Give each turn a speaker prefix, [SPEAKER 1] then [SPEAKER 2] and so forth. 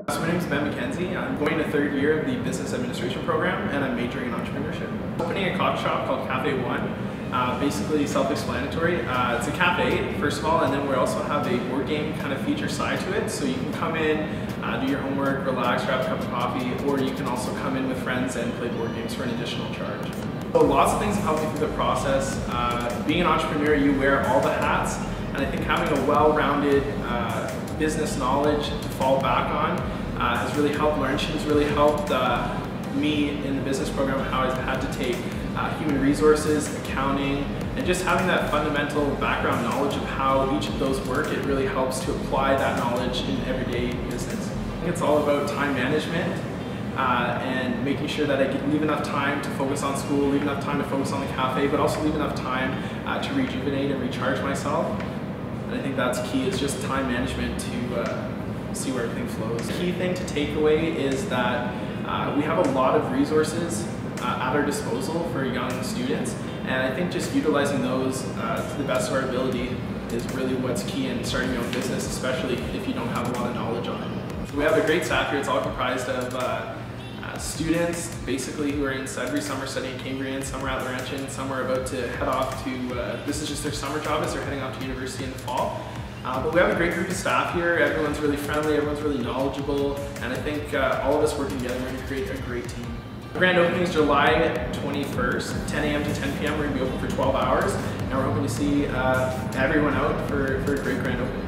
[SPEAKER 1] So my name is Ben McKenzie. I'm going to third year of the business administration program and I'm majoring in entrepreneurship. Opening a coffee shop called Cafe One, basically self-explanatory. It's a cafe, first of all, and then we also have a board game kind of feature side to it. So you can come in, do your homework, relax, grab a cup of coffee, or you can also come in with friends and play board games for an additional charge. So lots of things have helped me through the process. Being an entrepreneur, you wear all the hats, and I think having a well-rounded business knowledge to fall back on has really helped. Lauren, she's really helped me in the business program how I've had to take human resources, accounting, and just having that fundamental background knowledge of how each of those work. It really helps to apply that knowledge in everyday business. I think it's all about time management and making sure that I can leave enough time to focus on school, leave enough time to focus on the cafe, but also leave enough time to rejuvenate and recharge myself. And I think that's key, is just time management to see where everything flows. The key thing to take away is that we have a lot of resources at our disposal for young students, and I think just utilizing those to the best of our ability is really what's key in starting your own business, especially if you don't have a lot of knowledge on it. So we have a great staff here. It's all comprised of students basically who are in Sudbury, some are studying Cambrian, some are at Laurentian, some are about to head off to, this is just their summer job as they're heading off to university in the fall. But we have a great group of staff here. Everyone's really friendly, everyone's really knowledgeable, and I think all of us working together are going to create a great team. The grand opening is July 21st, 10 a.m. to 10 p.m. We're going to be open for 12 hours, and we're hoping to see everyone out for a great grand opening.